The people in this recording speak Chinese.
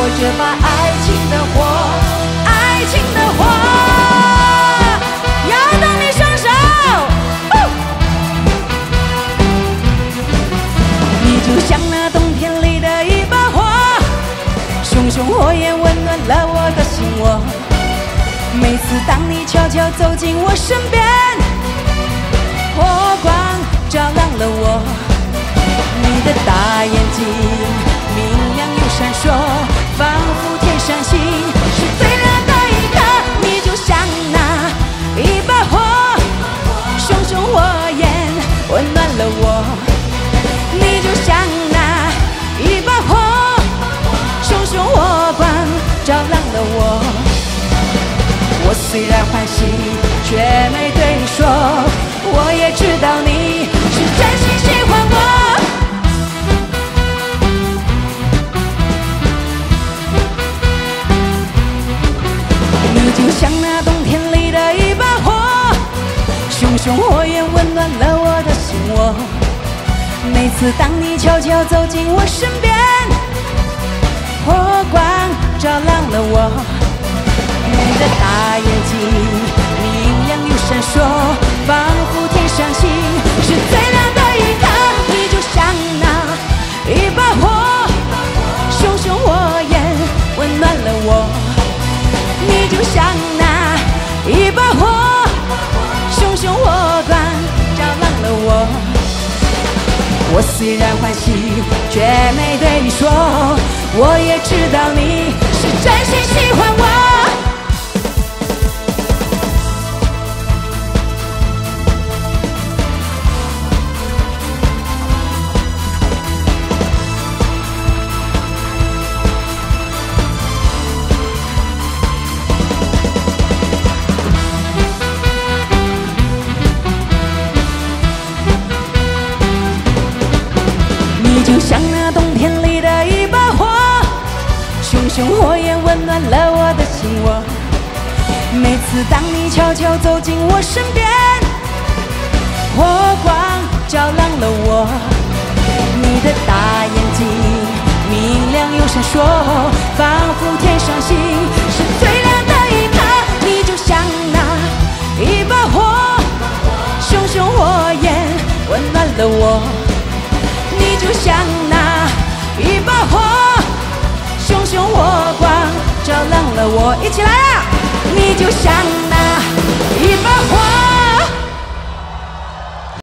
着把爱情的火，爱情的火，摇动你双手。你就像那冬天里的一把火，熊熊火焰温暖了我的心窝。每次当你悄悄走进我身边，火光照亮了我。你的大眼睛明亮又闪烁，仿佛天上星，是最亮的一颗。你就像那一把火，熊熊火焰温暖了我。你就像那一把火，熊熊火光照亮了我。我虽然欢喜，却没对你说，我也知道你是真心喜欢我。你就像那冬天里的一把火，熊熊火焰温暖了我的心窝。每次当你悄悄走进我身边，火光照亮了我。你的大眼睛明亮又闪烁，仿佛天上星，是最亮的一颗。你就像那一把火，熊熊火焰温暖了我。你就像那一把火，熊熊火光照亮了我。我虽然欢喜，却没对你说，我也知道你是真心喜欢我。就像那冬天里的一把火，熊熊火焰温暖了我的心窝。每次当你悄悄走进我身边，火光照亮了我。你的大眼睛明亮又闪烁，仿佛天上星，是最亮的一颗。你就像那一把火，熊熊火焰温暖了我。你就像那一把火，熊熊火光照亮了我。一起来啊！你就像